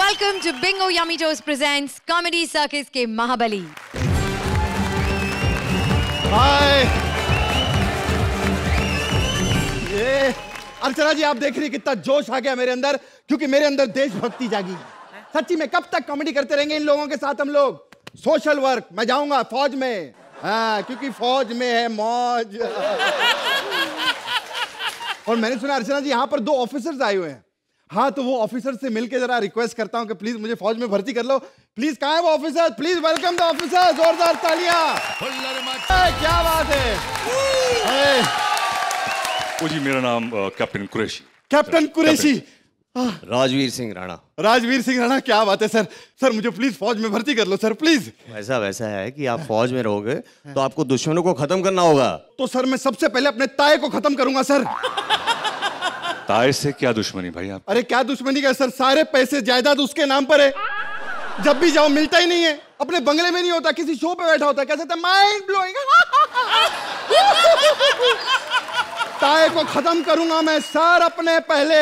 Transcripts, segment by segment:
Welcome to Bingo yummy toast presents Comedy Circus के महाबली। हाय, ये अर्चना जी, आप देख रही कितना जोश आ गया मेरे अंदर, क्योंकि मेरे अंदर देशभक्ति जागी। सच्ची में कब तक कॉमेडी करते रहेंगे इन लोगों के साथ हम लोग? सोशल वर्क, मैं जाऊंगा फौज में, हाँ, क्योंकि फौज में है मौज। और मैंने सुना अर्चना जी यहाँ पर 2 ऑफिसर्स आए हुए हैं। हाँ, तो वो ऑफिसर से मिलके जरा रिक्वेस्ट करता हूँ कि प्लीज मुझे फौज में भर्ती कर लो। प्लीज, कहाँ है वो officer? Please welcome the officer, जोरदार तालियां। क्या बात है। ओ जी, मेरा नाम कैप्टन कुरैशी। कैप्टन कुरैशी। राजवीर सिंह राणा। राजवीर सिंह राणा, क्या बात है सर। सर मुझे प्लीज फौज में भर्ती कर लो सर, प्लीज। वैसा है कि आप फौज में रहोगे तो आपको दुश्मनों को खत्म करना होगा। तो सर मैं सबसे पहले अपने ताए को खत्म करूंगा सर। ताए से क्या दुश्मनी भाई आप? अरे क्या दुश्मनी का सर, सारे पैसे जायदाद उसके नाम पर है। जब भी जाओ मिलता ही नहीं है। अपने बंगले में नहीं होता, किसी शो पे बैठा होता है। कैसे माइंड ब्लोइंग। ताए को खत्म करूंगा मैं सर अपने पहले।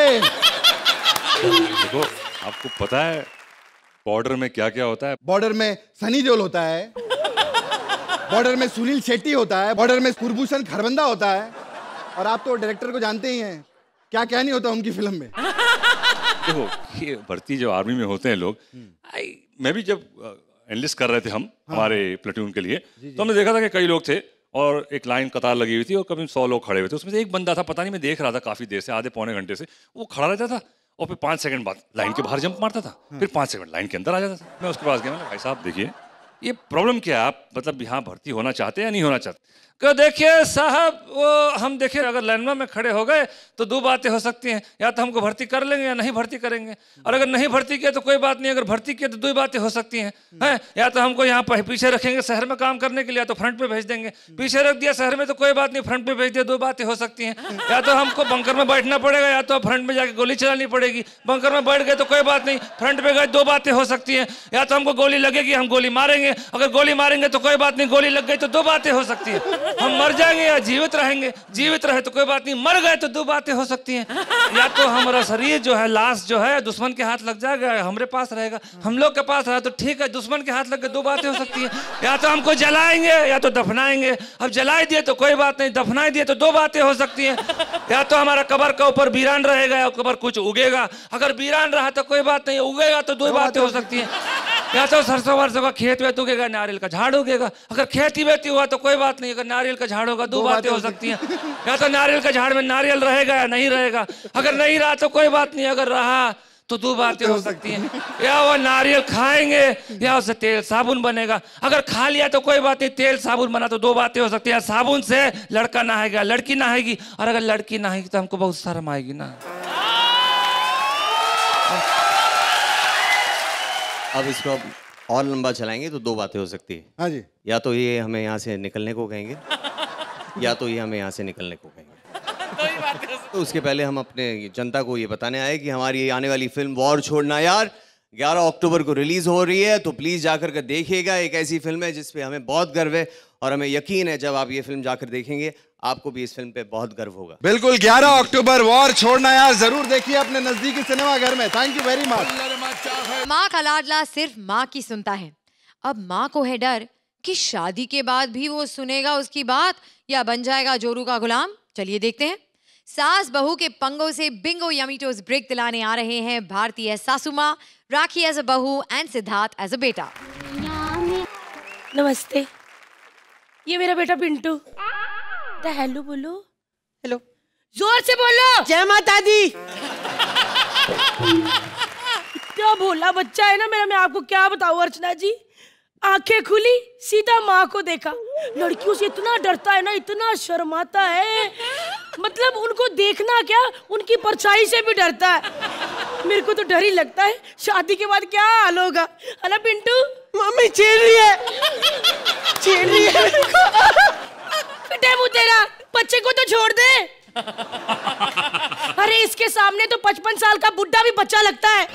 देखो, आपको पता है बॉर्डर में क्या क्या होता है? बॉर्डर में सनी देओल होता है, बॉर्डर में सुनील शेट्टी होता है, बॉर्डर में कुलभूषण खरबंदा होता है, और आप तो डायरेक्टर को जानते ही हैं, क्या क्या नहीं होता उनकी फिल्म में। देखो, ये भर्ती जो आर्मी में होते हैं लोग, मैं भी जब एनलिस्ट कर रहे थे हम हमारे प्लेटून के लिए, तो हमने देखा था कि कई लोग थे और एक लाइन कतार लगी हुई थी और कभी 100 लोग खड़े हुए थे। उसमें से एक बंदा था, पता नहीं, मैं देख रहा था काफी देर से, आधे पौने घंटे से, वो खड़ा रहता था और फिर 5 सेकंड बाद लाइन के बाहर जंप मारता था, फिर 5 सेकंड लाइन के अंदर आ जाता था। मैं उसके पास गया, मैंने भाई साहब देखिए ये प्रॉब्लम क्या है, आप मतलब यहाँ भर्ती होना चाहते हैं या नहीं होना चाहते? कि देखिए साहब, वो हम देखिए अगर लाइन में खड़े हो गए तो 2 बातें हो सकती हैं, या तो हमको भर्ती कर लेंगे या नहीं भर्ती करेंगे, और अगर नहीं भर्ती किया तो कोई बात नहीं, अगर भर्ती किया तो 2 बातें हो सकती हैं, हैं? या तो हमको यहाँ पीछे रखेंगे शहर में काम करने के लिए, या तो फ्रंट पे भेज देंगे। पीछे रख दिया शहर में तो कोई बात नहीं, फ्रंट पे भेज दिया, 2 बातें हो सकती हैं। या तो हमको बंकर में बैठना पड़ेगा, या तो फ्रंट में जाके गोली चलानी पड़ेगी। बंकर में बैठ गए तो कोई बात नहीं, फ्रंट पे गए 2 बातें हो सकती हैं। या तो हमको गोली लगेगी, हम गोली मारेंगे, अगर गोली मारेंगे तो कोई बात नहीं, गोली लग गई तो 2 बातें हो सकती है। हम मर जाएंगे या जीवित रहेंगे, जीवित रहे तो कोई बात नहीं, मर गए तो 2 बातें हो सकती हैं। या तो हमारा शरीर जो है, लाश जो है, दुश्मन के हाथ लग जाएगा, हमारे पास रहेगा, हम लोग के पास रहा तो ठीक है, दुश्मन के हाथ लग के 2 बातें हो सकती हैं। या तो हमको जलाएंगे या तो दफनाएंगे, अब जलाए दिए तो कोई बात नहीं, दफनाए दिए तो 2 बातें हो सकती हैं। या तो हमारा कब्र का ऊपर वीरान रहेगा या कब्र कुछ उगेगा, अगर वीरान रहा तो कोई बात नहीं, उगेगा तो 2 बातें हो सकती हैं। या तो सरसों वरसों का खेत वेत उगेगा, नारियल का झाड़ उगेगा, अगर खेती वेती हुआ तो कोई बात नहीं, अगर नारियल का झाड़ होगा 2 बातें हो सकती हैं। या तो नारियल का झाड़ में नारियल रहेगा या नहीं रहेगा, अगर नहीं रहा तो कोई बात नहीं, अगर रहा तो 2 बातें हो सकती हैं। या वो नारियल खाएंगे या उससे तेल साबुन बनेगा, अगर खा लिया तो कोई बात नहीं, तेल साबुन बना तो 2 बातें हो सकती हैं। साबुन से लड़का नहाएगा, लड़की नहाएगी, और अगर लड़की नहाएगी तो हमको बहुत शर्म आएगी ना। अब इसको और लंबा चलाएंगे तो 2 बातें हो सकती है। हाँ जी। या तो ये हमें यहाँ से निकलने को कहेंगे, या तो ये हमें यहाँ से निकलने को कहेंगे। तो उसके पहले हम अपने जनता को ये बताने आए कि हमारी आने वाली फिल्म वॉर छोड़ना यार 11 अक्टूबर को रिलीज हो रही है, तो प्लीज जाकर के देखिएगा। एक ऐसी फिल्म है जिसपे हमें बहुत गर्व है, और हमें यकीन है जब आप ये फिल्म जाकर देखेंगे आपको भी इस फिल्म पे बहुत गर्व होगा। बिल्कुल, 11 अक्टूबर वॉर छोड़ना यार जरूर देखिए अपने नजदीकी सिनेमा घर में। Thank you very much. माँ का लाडला सिर्फ माँ की सुनता है। अब माँ को है डर कि शादी के बाद भी वो सुनेगा उसकी बात या बन जाएगा जोरू का गुलाम। चलिए देखते हैं। सास बहू के पंगों से बिंगो यम्मी टोस्ट ब्रेक दिलाने आ रहे हैं भारतीय सासू माँ, राखी एज अ बहू एंड सिद्धार्थ एज अ बेटा। नमस्ते, ये मेरा बेटा पिंटू। हेलो बोलो। हेलो, जोर से बोलो। जय माता दी। क्या भोला बच्चा है ना मेरा, मैं आपको क्या बताऊं अर्चना जी। आंखें खुली, सीधा माँ को देखा। लड़कियों से इतना डरता है ना, इतना शर्माता है, मतलब उनको देखना क्या, उनकी परछाई से भी डरता है। मेरे को तो डर ही लगता है शादी के बाद क्या हाल होगा, है ना पिंटू? मम्मी छेड़ रही है, छेड़ रही है। पिटे मुँह तेरा, बच्चे को तो छोड़ दे। अरे इसके सामने तो 55 साल का बुड्ढा भी बच्चा लगता है।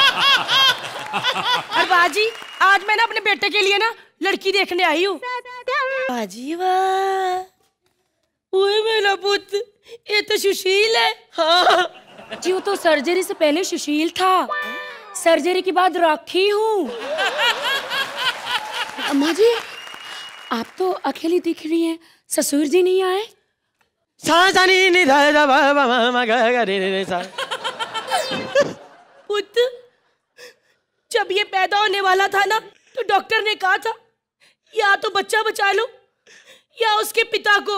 और बाजी, आज मैं ना अपने बेटे के लिए ना लड़की देखने आई हूँ। बाजी वाह, ओए मेरा पुत्र, ये तो सुशील है। हाँ जी, वो तो सर्जरी से पहले सुशील था, सर्जरी के बाद रखी हूँ। अम्मा जी, आप तो अकेली दिख रही हैं, ससुर जी नहीं आए? पुत्र, जब ये पैदा होने वाला था ना, तो डॉक्टर ने कहा था या तो बच्चा बचा लो या उसके पिता को।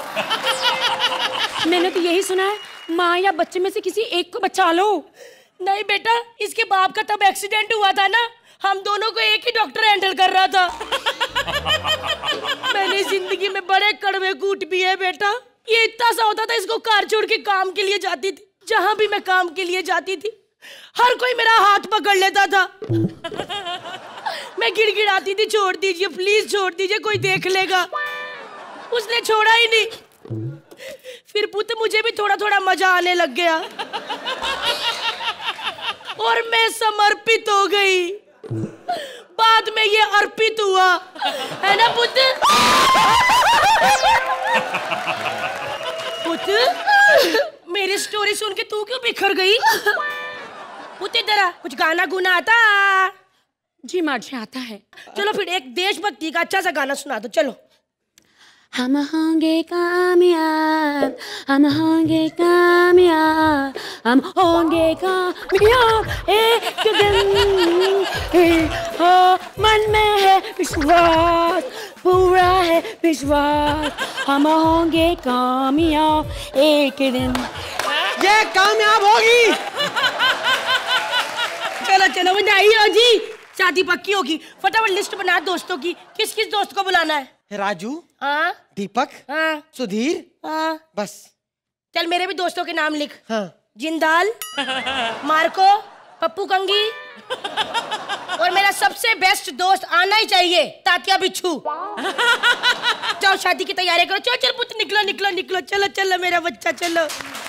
मैंने तो यही सुना है, माँ या बच्चे में से किसी एक को बचा लो। नहीं बेटा, इसके बाप का तब एक्सीडेंट हुआ था ना, हम दोनों को एक ही डॉक्टर हैंडल कर रहा था। मैंने जिंदगी में बड़े कड़वे कूट भी है बेटा। ये इतना सा होता था, इसको कार छोड़ के काम के लिए जाती थी। जहां भी मैं काम के लिए जाती थी, हर कोई मेरा हाथ पकड़ लेता था। मैं गिड़गिड़ाती थी, छोड़ दीजिए प्लीज, छोड़ दीजिए, कोई देख लेगा। उसने छोड़ा ही नहीं। फिर पुत्र, मुझे भी थोड़ा थोड़ा मजा आने लग गया और मैं समर्पित हो गई। बाद में ये अर्पित हुआ, है ना पुत्र? पुत्र, मेरी स्टोरी सुन के तू क्यों बिखर गई? पुत्र, तेरा कुछ गाना गुना आता? जी माँ जी, आता है। चलो फिर एक देशभक्ति का अच्छा सा गाना सुना दो, चलो। हम होंगे कामयाब, हम होंगे कामयाब, हम होंगे कामयाब एक दिन। हो मन में है विश्वास, पूरा है विश्वास, हम होंगे कामयाब एक दिन। ये कामयाब होगी। चलो चलो बधाई जी, शादी पक्की होगी। फटाफट लिस्ट बना दोस्तों की, किस किस दोस्त को बुलाना है? राजू, हाँ दीपक, हाँ सुधीर, हाँ। बस। चल मेरे भी दोस्तों के नाम लिख। हाँ। जिंदाल, मार्को, पप्पू कंगी और मेरा सबसे बेस्ट दोस्त आना ही चाहिए, तात्या बिच्छू। जाओ शादी की तैयारी करो। चलो चल पुत्र, निकलो निकलो निकलो, चलो चलो मेरा बच्चा, चलो।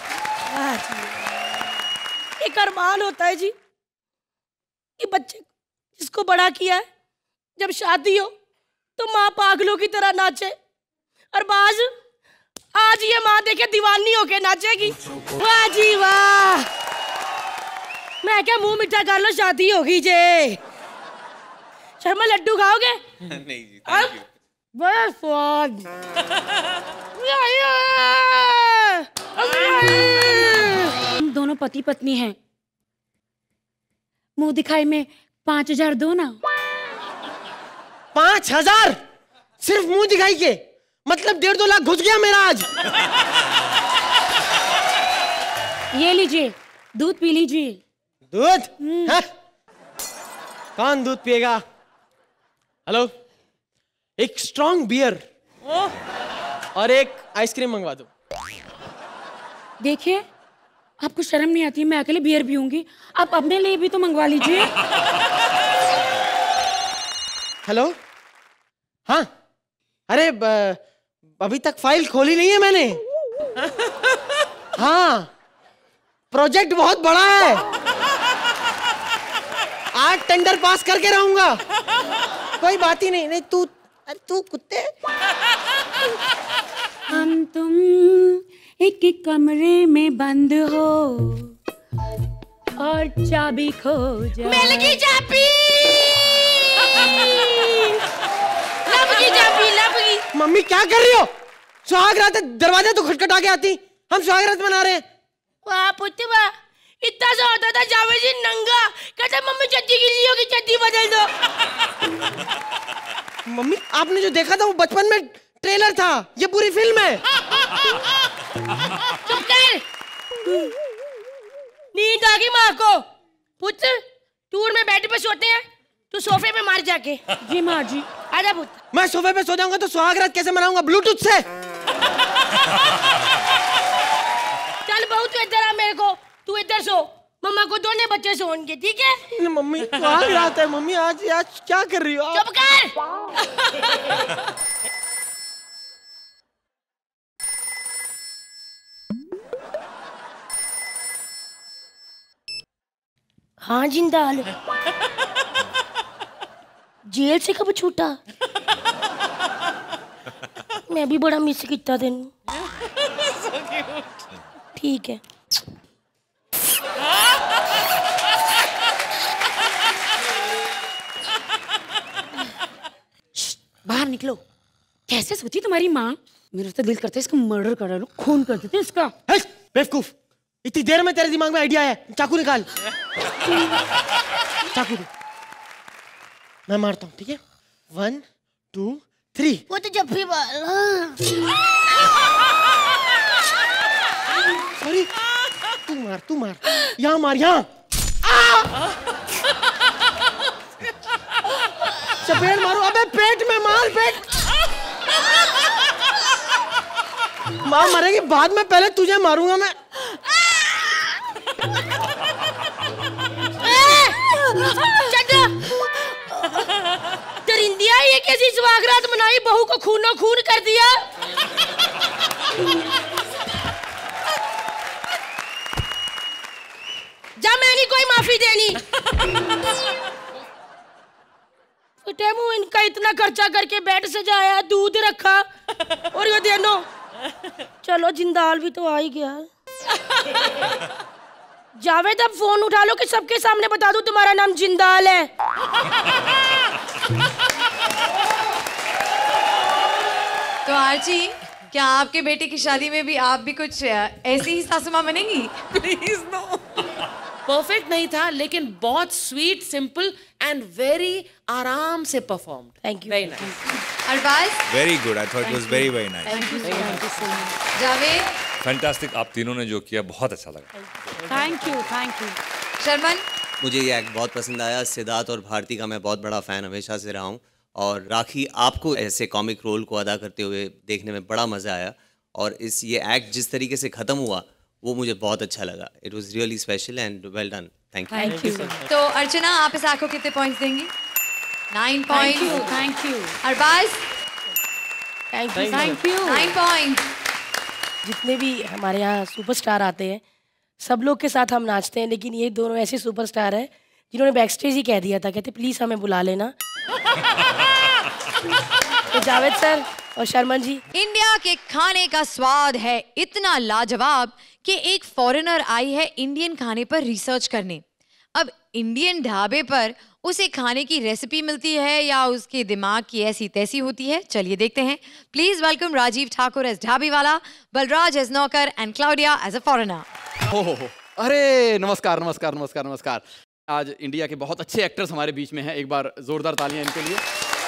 एक अरमान होता है जी कि बच्चे जिसको बड़ा किया है, जब शादी हो तो माँ पागलों की तरह नाचे, और आज ये माँ देखे दीवानी होके नाचेगी। वाह जी वाह, मैं क्या मुंह मीठा कर लो, शादी होगी जे। शर्मा लड्डू खाओगे? नहीं जी, थैंक यू। बड़ा स्वाद। हम दोनों पति पत्नी हैं, मुंह दिखाई में 5,000 दो ना। 5,000 सिर्फ मुंह दिखाई के? मतलब 1.5-2 लाख घुस गया मेरा आज। ये लीजिए, दूध पी लीजिए। दूध? हाँ? कौन दूध पिएगा? हेलो, एक स्ट्रॉन्ग बियर और एक आइसक्रीम मंगवा दो। देखिए, आपको शर्म नहीं आती? मैं अकेले बियर पीऊंगी, आप अपने लिए भी तो मंगवा लीजिए। हेलो, हाँ, अरे अभी तक फाइल खोली नहीं है मैंने। हाँ, प्रोजेक्ट बहुत बड़ा है, आज टेंडर पास करके रहूंगा। कोई बात ही नहीं। नहीं तू कुत्ते। हम तुम एक कमरे में बंद हो और चाबी खो जाए। मिल गई चाबी। लब गई। मम्मी क्या कर रही हो? सुहाग रात है, दरवाजा तो खटखटा के आती। हम सुहाग रात मना रहे हैं। वाह पुत्र वाह, इतना सा होता था जावेद जी नंगा, कहते मम्मी चड्डी गीली होगी, चड्डी बदल दो। मम्मी, आपने जो देखा था वो बचपन में ट्रेलर था, ये पूरी फिल्म है। चुप कर। नींद आ गई माँ को। पुत्र, टूर में बेड पे सोते हैं, तू सोफे पे मार जाके। जी माँ जी। आजा पुत्र। मैं सोफे पे सो जाऊंगा तो सुहाग रात कैसे मनाऊंगा? ब्लूटूथ से। चल बहू, तू इधर आ, मेरे को तू इधर सो, मम्मा को दोनों बच्चे सोएंगे, ठीक है? मम्मी सुहाग रात है। मम्मी आज क्या कर रही हो? चुप कर। हाँ जिंदाल, जेल से कब छूटा? मैं भी बड़ा मिस किया तेन। ठीक है। निकलो। कैसे सोची तुम्हारी माँ? मेरा तो दिल करता है इसको मर्डर कर लो, खून कर देते इसका। बेवकूफ, इतनी देर में तेरे दिमाग में आइडिया है। चाकू निकाल। चाकू दे, मैं मारता हूँ, ठीक है? 1 2 3। वो तो जब भी सॉरी, तू मार, यहाँ मार, यहाँ। चपेट मारो। अबे पेट में मार, पेट। माँ मरेगी बाद में, पहले तुझे मारूंगा मैं। दरिंदिया, ये कैसी सुहागरात मनाई, बहू को खूनो खून कर दिया। जा, मैं नहीं कोई माफी देनी। टेमू, इनका इतना खर्चा करके बेड सजाया, दूध रखा और ये देनो। चलो जिंदाल भी तो आ ही गया। जावेद, अब फोन उठा लो कि सबके सामने बता दूं तुम्हारा नाम जिंदाल है। तो आर्ची, क्या आपके बेटे की शादी में भी आप भी कुछ ऐसी ही सासू माँ बनेंगी? Please no. परफेक्ट नहीं था, लेकिन बहुत स्वीट, सिंपल एंड वेरी आराम से performed. Thank you. Very nice. Arbaz? Very good, I thought it was very very nice. Thank you so much. Javed? Fantastic, आप तीनों ने जो किया बहुत अच्छा लगा। Thank you. शर्मन? मुझे ये एक्ट बहुत पसंद आया। सिद्धार्थ और भारती का मैं बहुत बड़ा फ़ैन हमेशा से रहा हूँ, और राखी, आपको ऐसे कॉमिक रोल को अदा करते हुए देखने में बड़ा मज़ा आया, और ये एक्ट जिस तरीके से ख़त्म हुआ वो मुझे बहुत अच्छा लगा। It was really special and well done. Thank you. तो अर्चना, आप इस एक्ट को कितने पॉइंट्स देंगी? 9 points. Thank you. Arbaz? Thank you. 9 points. जितने भी हमारे यहाँ सुपरस्टार आते हैं, सब लोग के साथ हम नाचते हैं, लेकिन ये दोनों ऐसे सुपरस्टार हैं जिन्होंने बैकस्टेज ही कह दिया था, कहते प्लीज हमें बुला लेना। तो जावेद सर और शर्मन जी। इंडिया के खाने का स्वाद है इतना लाजवाब कि एक फॉरेनर आई है इंडियन खाने पर रिसर्च करने। अब इंडियन ढाबे पर उसे खाने की रेसिपी मिलती है या उसके दिमाग की ऐसी तैसी होती है? चलिए देखते हैं। Please welcome Rajeev Thakur as ढाबी वाला, बलराज एज नौकर and Claudia as a foreigner. हो। अरे नमस्कार नमस्कार नमस्कार नमस्कार। आज इंडिया के बहुत अच्छे एक्टर्स हमारे बीच में हैं, एक बार जोरदार तालियां इनके लिए।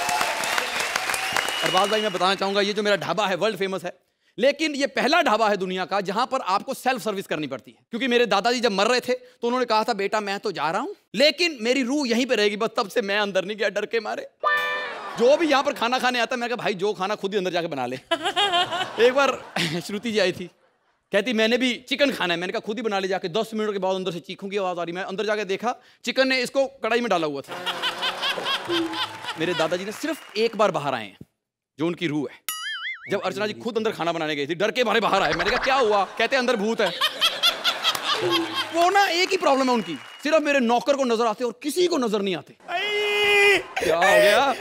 अरबाज भाई, मैं बताना चाहूंगा, ये जो मेरा ढाबा है वर्ल्ड फेमस है, लेकिन ये पहला ढाबा है दुनिया का जहां पर आपको सेल्फ सर्विस करनी पड़ती है। क्योंकि मेरे दादाजी जब मर रहे थे तो उन्होंने कहा था, बेटा मैं तो जा रहा हूं लेकिन मेरी रूह यहीं पे रहेगी, बस तब से मैं अंदर नहीं गया डर के मारे। जो भी यहाँ पर खाना खाने आता, मैंने कहा भाई जो खाना खुद ही अंदर जाके बना ले। एक बार श्रुति जी आई थी, कहती मैंने भी चिकन खाना है। मैंने कहा खुद ही बना ले जाके। 10 मिनट के बाद अंदर से चीखों की आवाज आ रही। मैं अंदर जाके देखा, चिकन ने इसको कढ़ाई में डाला हुआ था। मेरे दादाजी ने सिर्फ एक बार बाहर आए हैं, जो उनकी रूह है। जब अर्चना जी खुद अंदर खाना बनाने गई थी, डर के मारे बाहर आए। मैंने कहा क्या हुआ? कहते अंदर भूत है। वो ना एक ही प्रॉब्लम है उनकी, सिर्फ मेरे नौकर को नजर आते और किसी को नजर नहीं आते। क्या हो गया?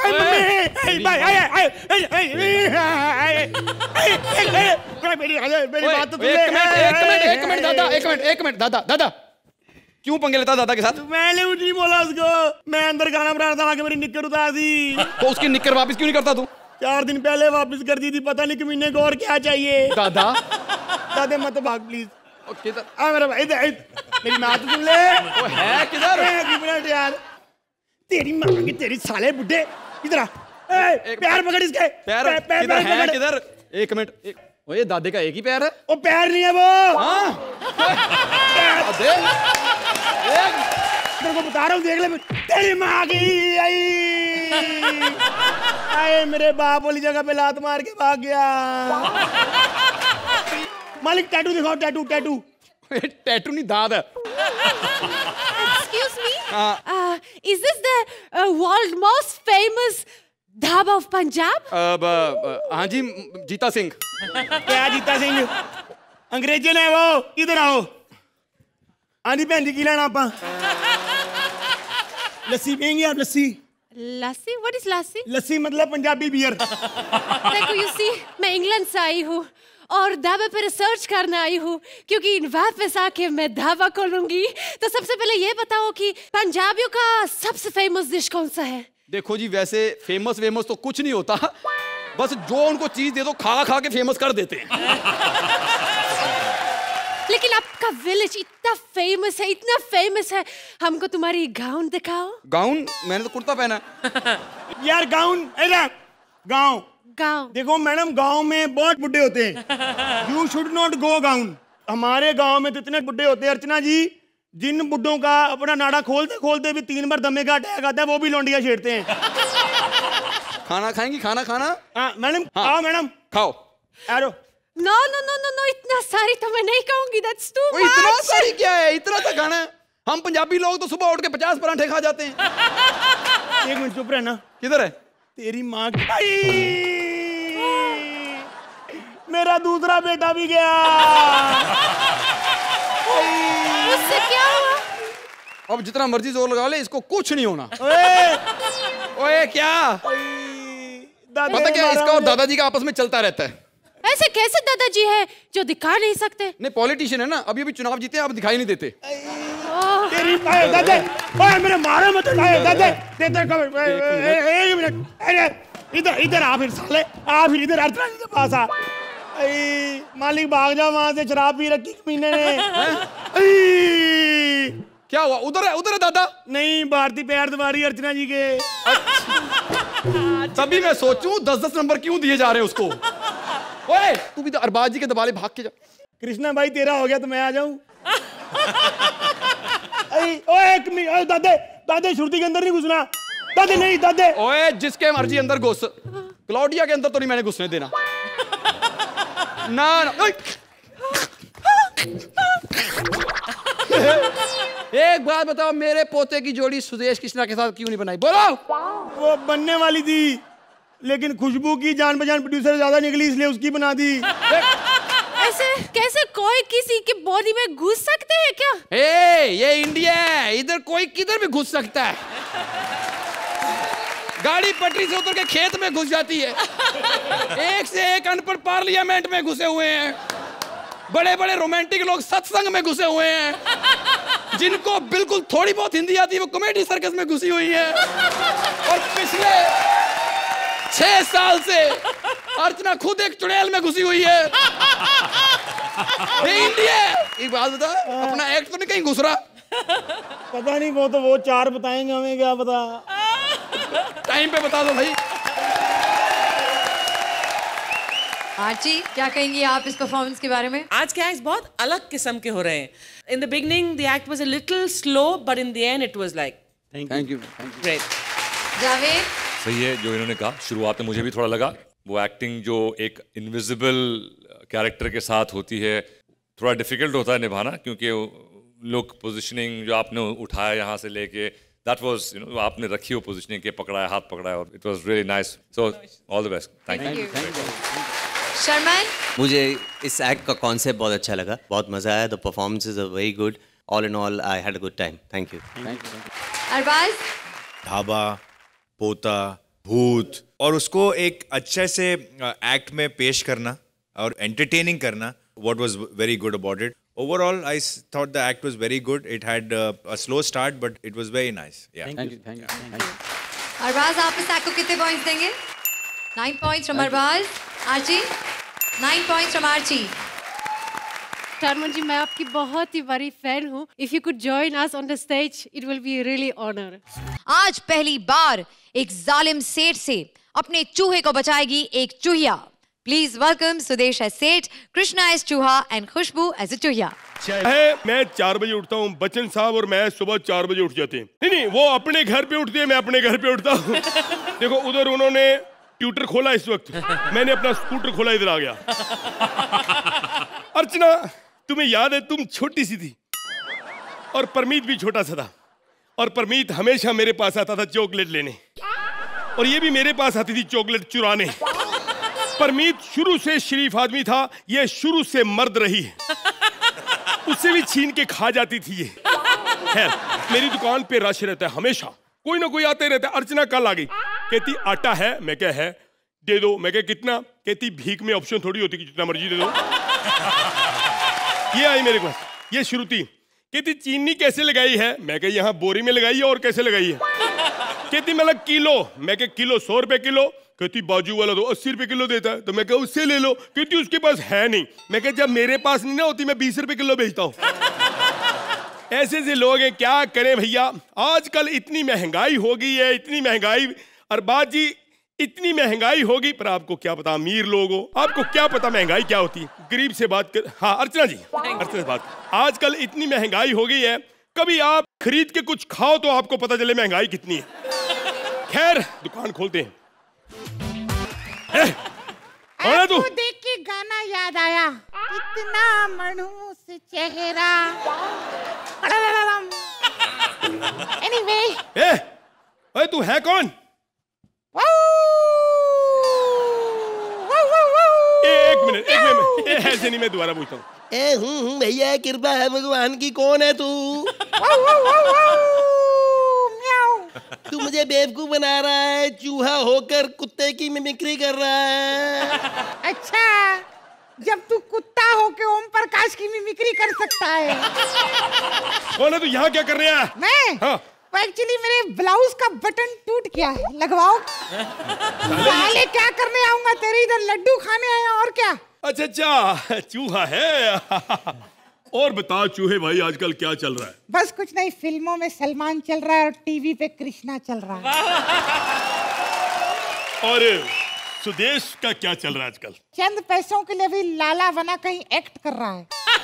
एक मिनट दादा, क्यों पंगे लेता दादा के साथ? मैंने कुछ नहीं बोला उसको, मैं अंदर खाना बना रहा था, आके मेरी निक्कर उतार दी। तो उसकी निक्कर वापस क्यों नहीं करता तू? 4 दिन पहले वापस कर दी थी, पता नहीं कमीने को और क्या चाहिए। दादा मत भाग प्लीज। किधर? मेरा भाई, मेरी बात सुन ले। वो है किधर? यार तेरी माँ की, तेरी साले बुड्ढे, इधर आ। पैर पकड़ इसके। पैर है किधर? एक मिनट, ये दादे का एक ही पैर है? वो पैर नहीं है वो। तेरे को बता रहा हूँ, देख ले। तेरी माँ की आए, मेरे बाप वाली जगह पे लात मार के भाग गया। मालिक टैटू दिखाओ, टैटू। टैटू नहीं, दाद है। Excuse me? Is this the world most famous dhaba of Punjab? हाँ जी, जीता सिंह। क्या जीता सिंह? अंग्रेजन है वो। इधर आओ। आनी भैन जी की लेना आपा? लस्सी पियेंगे आप? लस्सी? What is lassi? लस्सी मतलब पंजाबी बियर। देखो, you see, मैं इंग्लैंड से आई हूँ और ढाबे पर रिसर्च करने आई हूँ, क्योंकि वापस आके मैं ढाबा खोलूंगी। तो सबसे पहले ये बताओ कि पंजाबियों का सबसे फेमस डिश कौन सा है? देखो जी, वैसे फेमस वेमस तो कुछ नहीं होता, बस जो उनको चीज दे दो खा खा के फेमस कर देते हैं। लेकिन आपका विलेज इतना फेमस है, हमको तुम्हारी गाउन दिखाओ। गाउन? मैंने तो कुर्ता पहना। यार गाउन, गाँव देखो मैडम, गांव में बहुत बुड्ढे होते हैं। You should not go gown. हमारे गांव में तो इतने बुड्ढे होते हैं अर्चना जी, जिन बुड्ढों का अपना नाड़ा खोलते खोलते भी 3 बार दमे का अटैक आता है, वो भी लौंडिया छेड़ते हैं। खाना खाएंगी? खाना मैडम। हाँ। आओ मैडम, खाओ। आरो। नो, इतना सारी तो मैं नहीं कहूंगी, that's too much। इतना सारी क्या है? इतना सा खाना है? हम पंजाबी लोग तो सुबह उठ के 50 पराठे खा जाते हैं। 1 मिनट चुप रहना। किधर है? तेरी माँ की। मेरा दूसरा बेटा भी गया। उससे क्या हुआ? अब जितना मर्जी जोर लगा ले, इसको कुछ नहीं होना। ओए क्या? पता क्या, इसका और दादाजी का आपस में चलता रहता है। ऐसे कैसे दादाजी है जो दिखा नहीं सकते? नहीं, पॉलिटिशियन है ना, अभी चुनाव जीते, अब दिखाई नहीं देते। तेरी दादा, ओए मेरे मारो मत, दादा एक मिनट, अरे इधर आ, फिर साले आ, फिर इधर अर्चना जी के पास आ। मालिक भाग जा वहां से, शराब पी रखी कमीने ने। क्या हुआ? उधर है दादा। नहीं, भारती पैर दबारी अर्चना जी के। तभी मैं सोचूं 10-10 नंबर क्यों दिए जा रहे हैं उसको। ओए तू भी तो अरबाज जी के दबाले भाग के जा। कृष्णा भाई तेरा हो गया तो मैं आ जाऊं। ओए दादे श्रुति के अंदर नहीं घुसना। दादे नहीं, दादे। ओए जिसके मर्जी अंदर घुस, क्लाउडिया के अंदर तो नहीं मैंने घुसने देना। ना एक बात बताओ, मेरे पोते की जोड़ी सुदेश कृष्णा के साथ क्यों नहीं बनाई? बोलो। वो बनने वाली थी, लेकिन खुशबू की जान पहचान प्रोड्यूसर ज्यादा निकली, इसलिए उसकी बना दी। ऐसे कैसे कोई किसी के बॉडी में घुस सकते हैं क्या? ये इंडिया है, इधर कोई किधर भी घुस सकता है। गाड़ी पटरी से उतर के खेत में घुस जाती है। एक से एक अनपढ़ पार्लियामेंट में घुसे हुए हैं, बड़े बड़े रोमांटिक लोग सत्संग में घुसे हुए हैं, जिनको बिल्कुल थोड़ी बहुत हिंदी आती है वो कॉमेडी सर्कस में घुसी हुई है। और पिछले 6 साल से अर्चना खुद एक चुड़ैल में घुसी हुई है। ये इंडिया। एक बात बता, अपना एक्ट तो नहीं कहीं घुस रहा? पता नहीं, वो 4 बताएंगे, हमें क्या पता। टाइम पे बता दो भाई। आर्ची, क्या कहेंगी आप इस परफॉर्मेंस के बारे में? आज के एक्ट बहुत अलग किस्म के हो रहे हैं। In the beginning the act was a little slow, but in the end it was like thank you. Great. Javed? सही है जो इन्होंने कहा, शुरुआत में मुझे भी थोड़ा लगा वो एक्टिंग जो एक इनविजिबल कैरेक्टर के साथ होती है, थोड़ा डिफिकल्ट होता है निभाना, क्योंकि लुक पोजीशनिंग जो आपने उठाया यहाँ से लेके, दैट वाज आपने रखी हो पोजीशनिंग के, पकड़ाया, हाथ पकड़ाया, और it was really nice. So all the best. Thank you. Sharman? मुझे इस एक्ट का कॉन्सेप्ट बहुत अच्छा लगा, बहुत मजा आया। The performances are very good, all in all I had a good time. Thank you. Arbaz? ढाबा, पोता, भूत, और उसको एक अच्छे से एक्ट में पेश करना और एंटरटेनिंग करना, what was very good about it. Overall, I thought the act was very good. It had a slow start, but it was very nice. Yeah. Thank you. Arbaaz, आप इस एक्ट को कितने पॉइंट्स देंगे? 9 points from Arbaz. Archie? 9 points from Archie. Sharman ji, मैं आपकी बहुत ही बड़ी fan हूँ। If you could join us on the stage, it will be really honor. आज पहली बार एक जालिम सेठ से अपने चूहे को बचाएगी एक चूहिया। Please welcome सुदेश as सेठ, कृष्णा as चूहा and खुशबू as a चूहिया। मैं 4 बजे उठता हूँ, बच्चन साहब और मैं सुबह 4 बजे उठ जाते हैं। नहीं, वो अपने घर पे उठती है, मैं अपने घर पे उठता हूँ। देखो उधर उन्होंने ट्यूटर खोला, इस वक्त मैंने अपना स्कूटर खोला, इधर आ गया। अर्चना, तुम्हें याद है तुम छोटी सी थी और परमीत भी छोटा सा था, और परमीत हमेशा मेरे पास आता था चॉकलेट लेने, और ये भी मेरे पास आती थी चॉकलेट चुराने। परमीत शुरू से शरीफ आदमी था, ये शुरू से मर्द रही है, उससे भी छीन के खा जाती थी ये। खैर, मेरी दुकान पे रश रहता है, हमेशा कोई ना कोई आते रहता है। अर्चना कल आ गई, कहती आटा है, मैं क्या है, दे दो। मैं क्या कितना, कहती भीख में ऑप्शन थोड़ी होती कि जितना मर्जी दे दो। ये आई मेरे पास, ये शुरू थी। कहती चीनी कैसे लगाई है, मैं क्या यहाँ बोरी में लगाई है और कैसे लगाई है। कहती मतलब किलो। मैं कह किलो 100 रुपए किलो। कहती बाजू वाला तो 80 रुपए किलो देता है। तो मैं कहा उससे ले लो। कहती उसके पास है नहीं। मैं कह जब मेरे पास नहीं ना होती मैं 20 रुपए किलो बेचता हूँ। ऐसे से लोग हैं, क्या करें भैया। आजकल इतनी महंगाई हो गई है, इतनी महंगाई। अरबाज जी इतनी महंगाई होगी, पर आपको क्या पता, अमीर लोग हो, आपको क्या पता महंगाई क्या होती है। गरीब से बात कर। हाँ अर्चना जी, अर्चना से बात। आजकल इतनी महंगाई हो गई है, कभी आप खरीद के कुछ खाओ तो आपको पता चले महंगाई कितनी है। खैर दुकान खोलते हैं। आपको देख के गाना याद आया, इतना मनहूस चेहरा। एनीवे, तू है कौन? एक मिनट ऐसे नहीं, मैं दोबारा पूछता हूँ। भैया कृपा है भगवान की, कौन है तू? तू मुझे बेवकूफ बना रहा है, चूहा होकर कुत्ते की मिमिक्री कर रहा है। अच्छा, जब तू कुत्ता होके ओम प्रकाश की मिमिक्री कर सकता है। कौन है तू? यहाँ क्या कर रहे हैं? मैं? हाँ। एक्चुअली मेरे ब्लाउज का बटन टूट गया है, लगवाओ। साले क्या करने आऊंगा, तेरे इधर लड्डू खाने आया और क्या। अच्छा चूहा है। और बता चूहे भाई आजकल क्या चल रहा है? बस कुछ नहीं, फिल्मों में सलमान चल रहा है और टीवी पे कृष्णा चल रहा है। और सुदेश का क्या चल रहा है आजकल? चंद पैसों के लिए भी लाला बना कहीं एक्ट कर रहा है।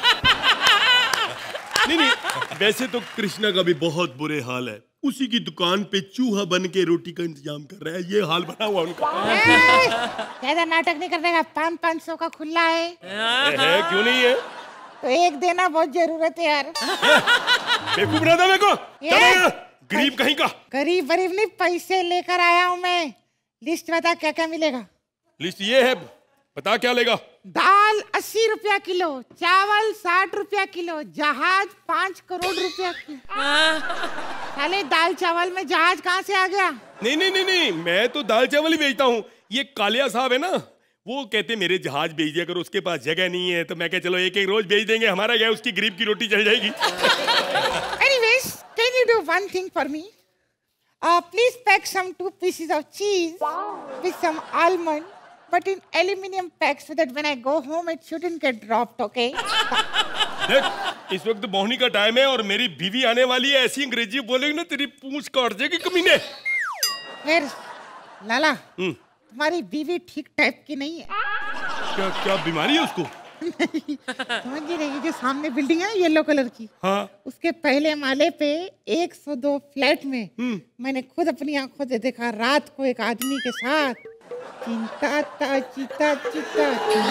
नहीं, वैसे तो कृष्णा का भी बहुत बुरे हाल है। उसी की दुकान पे चूहा बन के रोटी का इंतजाम कर रहा है, ये हाल बना हुआ उनका। ज्यादा नाटक नहीं करने का, 500 का खुला है। क्यों नहीं है? तो एक देना बहुत जरूरत है यार। बेवकूफ बना दो मेरे को, गरीब कहीं का। गरीब नहीं, पैसे लेकर आया हूँ मैं। लिस्ट बता क्या क्या मिलेगा। लिस्ट ये है, बता क्या लेगा। दाल 80 रुपया किलो, चावल 60 रुपया किलो, जहाज 5 करोड़ रुपया किलो। साले दाल चावल में जहाज कहाँ से आ गया? नहीं, मैं तो दाल चावल ही बेचता हूँ। ये कालिया साहब है ना, वो कहते मेरे जहाज भेज दिया करो, उसके पास जगह नहीं है। तो मैं कह चलो एक रोज भेज देंगे, हमारा क्या, उसकी गरीब की रोटी चल जाएगी। Anyways, can you do one thing for me? Please pack some 2 pieces of cheese with some almond, but in aluminium packs so that when I go home it shouldn't get dropped, okay? देख, इस वक्त बोहनी का time है और मेरी बीवी आने वाली है। ऐसी अंग्रेजी बोलेगी ना तेरी पूंछ काट देगी कमीने। फिर लाला, तुम्हारी बीवी ठीक टाइप की नहीं है। क्या बीमारी है उसको? समझ नहीं रही, जो सामने बिल्डिंग है येलो कलर की, हाँ, उसके पहले माले पे 102 फ्लैट में मैंने खुद अपनी आंखों से देखा रात को एक आदमी के साथ चिंता ता चिता चिता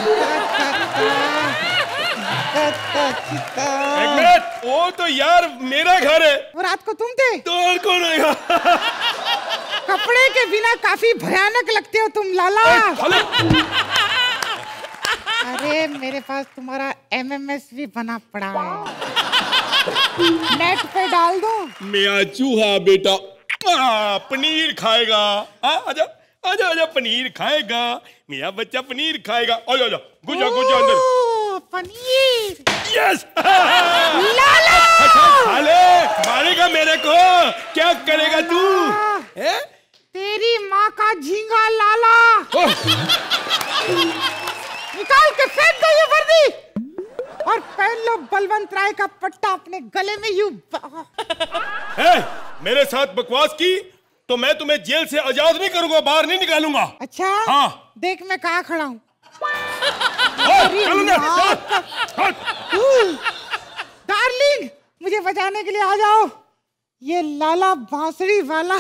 चिता। एक मिनट, वो तो यार मेरा घर है। वो रात को तुम थे? तो और कौन आएगा? कपड़े के बिना काफी भयानक लगते हो तुम लाला। अरे मेरे पास तुम्हारा MMS भी बना पड़ा है, नेट पे डाल दो। मेरा चूहा बेटा पनीर खाएगा। आजा आजा आजा, पनीर खाएगा मेरा बच्चा, पनीर खाएगा। आजा आजा, घुस जा अंदर। पनीर, यस। लाला साले मारेगा मेरे को, क्या करेगा तू? तेरी माँ का झींगा लाला। निकाल के फेंक दो ये वर्दी और पहन लो बलवंत राय का पट्टा अपने गले में। यू मेरे साथ बकवास की तो मैं तुम्हें जेल से आजाद नहीं करूंगा, बाहर नहीं निकालूंगा। अच्छा, हाँ। देख मैं कहाँ खड़ा हूँ। डार्लिंग, मुझे बचाने के लिए आ जाओ। ये लाला बांसुरी वाला।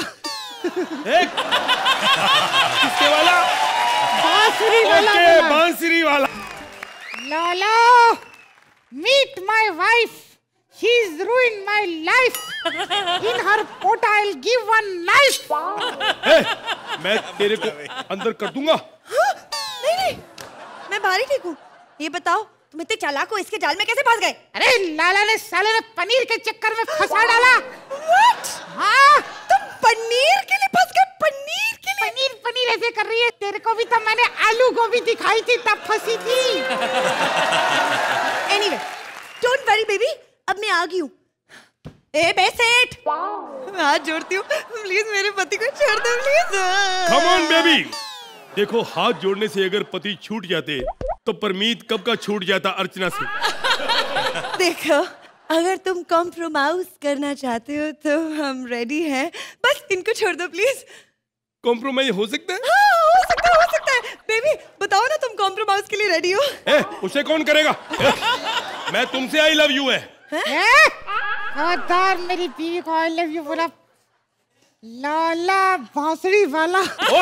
किसके वाला? बांसुरी वाला। बांसुरी वाला। लाला, meet my wife. She's ruined my life. In her pot I'll give one knife. मैं तेरे को अंदर कर दूंगा। नहीं, मैं बाहर ही ठीक हूँ। ये बताओ तुम इतने चालाक हो, इसके जाल में कैसे फंस गए? अरे लाला ने साले ने पनीर के चक्कर में फंसा डाला। What? हाँ, तुम पनीर के लिए फंस गए? पनीर के लिए? पनीर ऐसे कर रही है। तेरे को भी तो मैंने आलू गोभी दिखाई थी तब फंसी थी। Anyway, don't worry baby, अब मैं आ गई हूँ। ए बे सेठ, मैं हाथ जोड़ती हूँ, प्लीज मेरे पति को छोड़ दो प्लीज। Come on baby. देखो, हाथ जोड़ने से अगर पति छूट जाते तो परमीत कब का छूट जाता अर्चना से। देखो, अगर तुम कॉम्प्रोमाइज करना चाहते हो तो हम रेडी हैं, बस इनको छोड़ दो प्लीज। कॉम्प्रोमाइज हो सकता है? हाँ, हो सकता है, हो सकता है। बेबी बताओ ना, तुम कॉम्प्रोमाइज के लिए रेडी हो? उसे कौन करेगा? मैं तुमसे आई लव यू है। खबरदार मेरी बीवी को आई लव यू बोला, लाला बांसुरी वाला।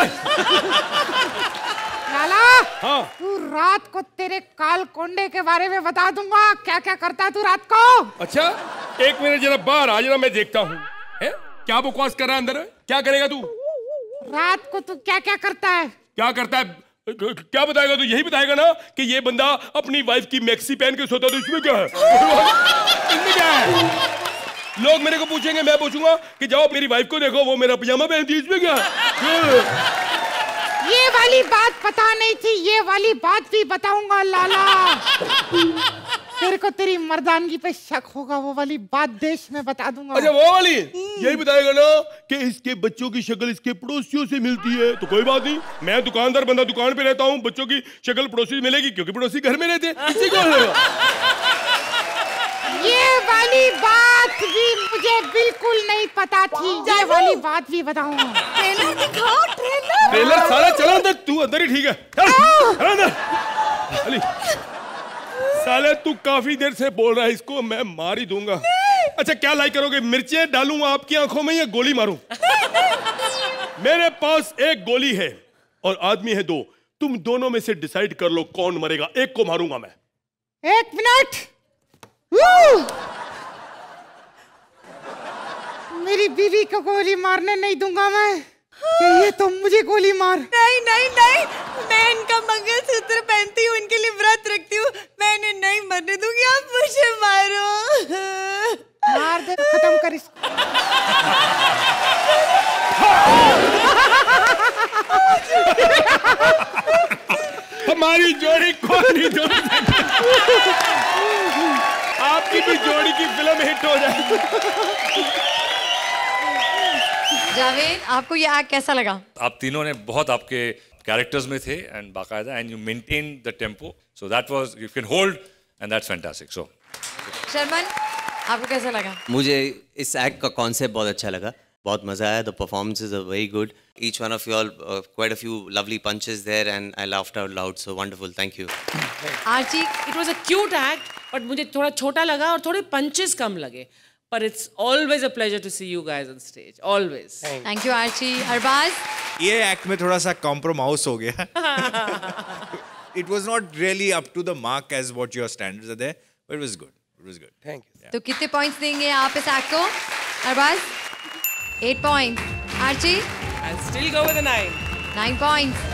लाला, हाँ? तू रात को तेरे काल कोंडे के बारे में बता दूंगा, क्या क्या करता है तू रात को। अच्छा, एक मिनट जरा बाहर आ, जरा मैं देखता हूँ। क्या बकवास कर रहा है अंदर? क्या करेगा तू? रात को तू क्या क्या करता है? क्या करता है? क्या बताएगा तू? यही बताएगा ना कि ये बंदा अपनी वाइफ की मैक्सी पहन के सोता, तो इसमें क्या है? इसमें क्या है? लोग मेरे को पूछेंगे, मैं पूछूंगा कि जाओ मेरी वाइफ को देखो, वो मेरा पजामा पहनती है, इसमें क्या है? ये वाली बात पता नहीं थी, ये वाली बात भी बताऊंगा लाला। तेरे को तेरी मर्दानगी पे शक होगा, वो वाली बात देश में बता दूंगा। अच्छा, वो वाली? यही बताएगा ना कि इसके बच्चों की शक्ल इसके पड़ोसियों से मिलती है, तो कोई बात नहीं, मैं दुकानदार बंदा दुकान पे रहता हूँ, बच्चों की शक्ल पड़ोसी से मिलेगी क्योंकि पड़ोसी घर में रहते हैं। इसी को ये वाली बात भी मुझे बिल्कुल नहीं पता थी, ये वाली बात भी बताऊंगा। ट्रेलर दिखाओ, ट्रेलर। ट्रेलर सारा चला अंदर, तू अंदर ही ठीक है। चल अंदर। अली, साले तू काफी देर से बोल रहा है, इसको मैं मार ही दूंगा। अच्छा, क्या लाइक करोगे? मिर्चें डालूं आपकी आंखों में या गोली मारूं? मेरे पास एक गोली है और आदमी है 2, तुम दोनों में से डिसाइड कर लो कौन मरेगा। एक को मारूंगा मैं। 1 मिनट। मेरी बीवी को गोली मारने नहीं दूंगा मैं। ये तो मुझे गोली मार। नहीं नहीं नहीं, मैं इनका मंगलसूत्र पहनती हूँ, इनके लिए व्रत रखती हूँ, मैं इन्हें नहीं मरने दूंगी, आप मुझे मारो। मार दे, खत्म कर इसको। हमारी जोड़ी कोई नहीं जोड़ सकती। आपकी भी जोड़ी की फिल्म हिट हो जाए। जावेद, आपको ये एक्ट कैसा लगा? आप तीनों ने बहुत आपके कैरेक्टर्स में थे एंड बाकायदा, and you maintain the tempo, so that was, you can hold and that's fantastic. So Sharman, आपको कैसा लगा? मुझे इस एक्ट का कॉन्सेप्ट बहुत अच्छा लगा, बहुत मजा आया। The performances are very good, each one of you all quite a few lovely punches there and I laughed out loud, so wonderful, thank you. Archie, it was a cute act, but मुझे थोड़ा छोटा लगा और थोड़े punches कम लगे, but it's always a pleasure to see you guys on stage, always. Thank you Archie. Arbaz, ये act में थोड़ा सा कॉम्प्रोमाइज हो गया। It was not really up to the mark as what your standards are there, but it was good. It was good. Thank you. तो कितने points देंगे आप इस एक्ट को? Arbaz 8 points, Archie I'll still go with a 9. 9 points.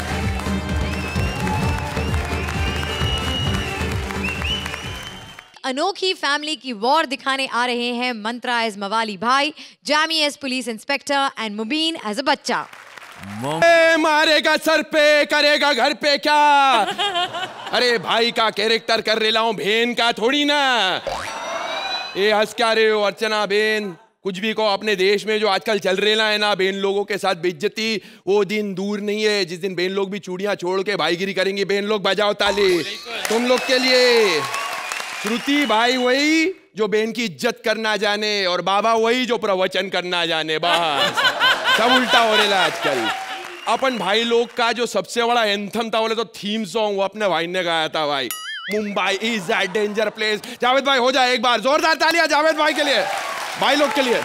अनोखी family की war दिखाने आ रहे हैं मंत्रा एज मवाली भाई, Jami as police inspector and Mubeen as a बच्चा। मारेगा सर पे, करेगा घर पे क्या? अरे भाई का कैरेक्टर कर रहा हूं, बहन का थोड़ी ना। ये हंस क्या रहे हो अर्चना बेन? कुछ भी कहो, अपने देश में जो आजकल चल रहा है ना, बेन लोगों के साथ बेइज्जती, वो दिन दूर नहीं है जिस दिन बेन लोग भी चूड़ियां छोड़ के भाईगिरी करेंगे। बेन लोग बजाओ ताली तुम लोग के लिए। श्रुति भाई वही जो बेन की इज्जत करना जाने, और बाबा वही जो प्रवचन करना जाने। बस सब उल्टा हो रहा है आजकल। अपन भाई लोग का जो सबसे बड़ा एंथम था, बोले तो थीम सॉन्ग, वो अपने भाई ने गाया था भाई, Mumbai is a danger place. Javed भाई हो जाए एक बार जोरदार तालियां जावेद भाई के लिए, भाई लोग के लिए।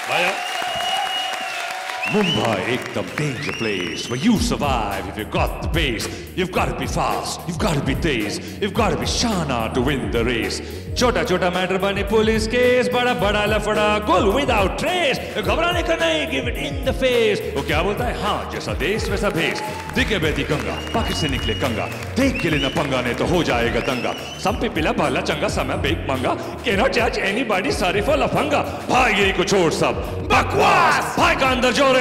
Mumbai, ekdam danger place where you survive if you got the pace. You've got to be fast, you've got to be dazed, you've got to be shana to win the race. छोटा छोटा matter बने police case, बड़ा बड़ा लफड़ा गोल without trace. घबराने का नहीं, give it in the face. वो क्या बोलता है? हाँ, जैसा देश वैसा भेस। दिखे बेटी कंगा, पाकिट से निकले कंगा, देख के लेना पंगा नहीं तो हो जाएगा दंगा। सब पे पिला पाला चंगा, समय बेक मंगा, cannot judge anybody, sorry for लफंगा। भाईगिरी को छोड़ सब बकवास, भाई का अंदर जोर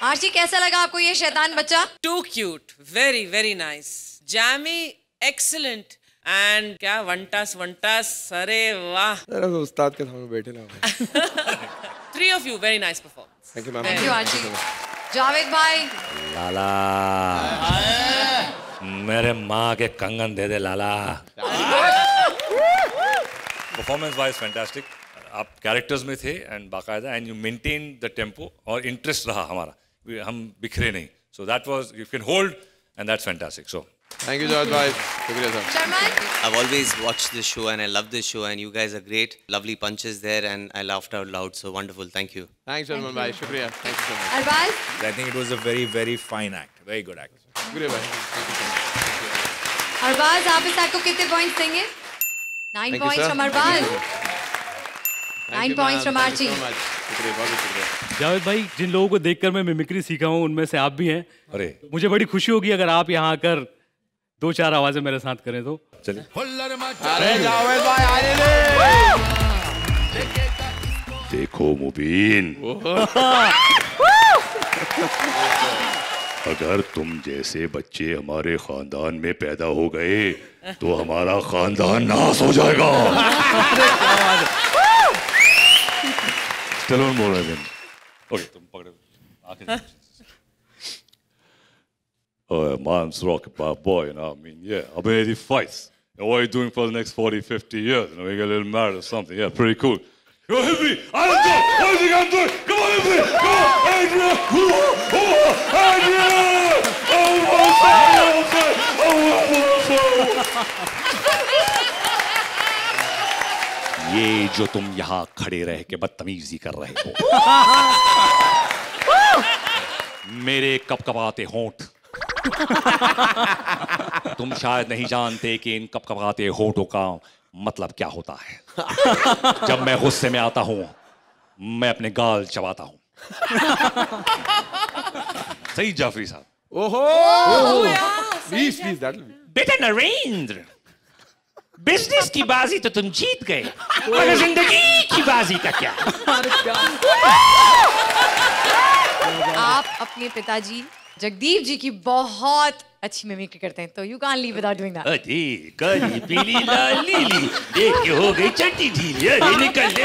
आर्ची कैसा लगा आपको ये शैतान बच्चा? Too cute, very very nice, jammy, excellent, and क्या वंटास, अरे वाह। अरे उस्ताद के सामने बैठे ना। 3 of you, very nice performance. Thank you ma'am. Thank you Archie. Javed भाई। लाला, मेरे माँ के कंगन दे दे लाला। परफॉर्मेंस वाइज फैंटास्टिक, आप कैरेक्टर्स में थे एंड बाकायदा and you maintain the tempo और इंटरेस्ट रहा हमारा, हम बिखरे नहीं, so that was you can hold and that's fantastic. So thank you Javed भाई, शुक्रिया sir. I've always watched this show and I love this show and you guys are great, lovely punches there and I laughed out loud, so wonderful, thank you. Thanks Salman भाई, शुक्रिया, thank you so much. Arbaaz? I think it was a very very fine act, very good act. शुक्रिया भाई। अरबाज, आप इस act को कितने points देंगे? 9 points from Arbaz, 9 points from Archie. शुक्रिया, बहुत शुक्रिया। जावेद भाई, जिन लोगों को देखकर मैं मिमिक्री सीखा हूँ उनमें से आप भी हैं। अरे मुझे बड़ी खुशी होगी अगर आप यहाँ आकर 2-4 आवाजें मेरे साथ करें तो। चलिए। अरे जावेद भाई आने दे। देखो मुबीन, अगर तुम जैसे बच्चे हमारे खानदान में पैदा हो गए तो हमारा खानदान नाश हो जाएगा। चलो बोल रहे हैं। ओके, तुम पकड़ो आके। Oh, mom's rocking my boy, you know what I mean? Yeah, I mean, he fights. And what are you doing for the next 40, 50 years? You know, we get a little married or something. Yeah, pretty cool. Yo, hit me! I don't know! What do you think I'm doing? Come on, hit me! Come on, Adrian! Adrian! Oh, ये जो तुम यहाँ खड़े रह के बदतमीजी कर रहे हो, मेरे कपकपाते होंठ, तुम शायद नहीं जानते कि इन कपकपाते होठों का मतलब क्या होता है। जब मैं गुस्से में आता हूं मैं अपने गाल चबाता हूं। सही जाफरी साहब। ओहो, please please that will be. बेटा नरेंद्र, बिजनेस की बाजी तो तुम जीत गए, मगर जिंदगी की बाजी का क्या? आप अपने पिताजी जगदीप जी की बहुत अच्छी मिमिक्री करते हैं, तो you can't leave without doing that. अरे काली पीली लाल नीली देख के हो गई चट्टी ढीली, अरे निकल ले।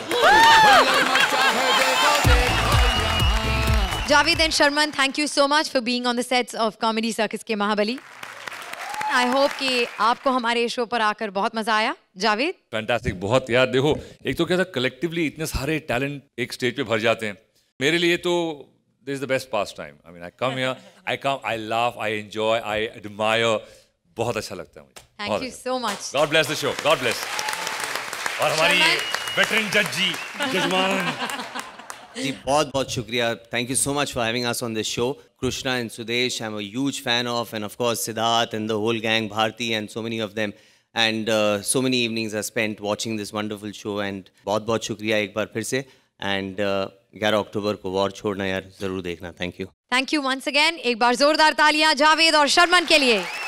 Javed and Sharman, thank you so much for being on the sets of Comedy Circus के महाबली। I hope कि आपको हमारे शो पर आकर बहुत मजा आया। जावेद? फैंटास्टिक, बहुत यार। देखो, एक तो क्या था, कलेक्टिवली इतने सारे टैलेंट एक स्टेज पे भर जाते हैं। मेरे लिए तो this is the best pastime. I mean, I come here, I laugh, I enjoy, I admire. बहुत अच्छा लगता है मुझे। Thank you so much. God bless the show. God bless. और हमारी veteran judge जी, जजमान जी, बहुत बहुत शुक्रिया। Thank you so much for having us on this show. Krishna and Sudesh, I'm a huge fan of, and of course Siddharth and the whole gang, Bharti and so many of them. And so many evenings are spent watching this wonderful show. And बहुत बहुत शुक्रिया एक बार फिर से। And 11 अक्टूबर को war छोड़ना यार जरूर देखना। Thank you. Thank you once again. एक बार जोरदार तालियां जावेद और शर्मन के लिए।